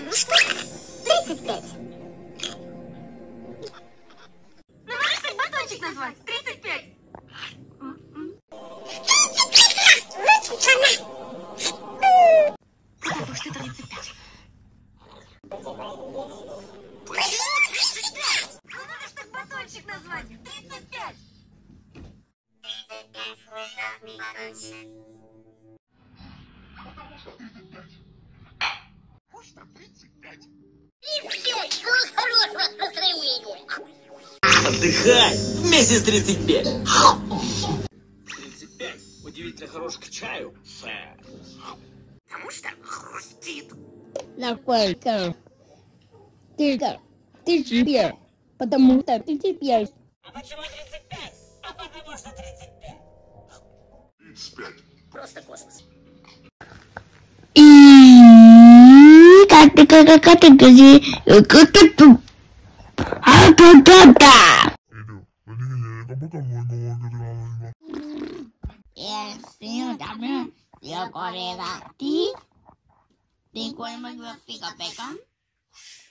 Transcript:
Потому что 35. Ну можешь хоть батончик назвать? 35. Потому что 35. Почему 35? Ну надо ж так батончик назвать. 35. 35 свой главный батончик. Потому что 35. И все, всего хорошего настроения. Отдыхай вместе с 35. 35. Удивительно хорош к чаю, сэр. Потому что хрустит. Насколько? Ты теперь. Потому что ты теперь. А почему 35? А потому что 35. 35. Просто космос. И как ты Tengo el fica pecan.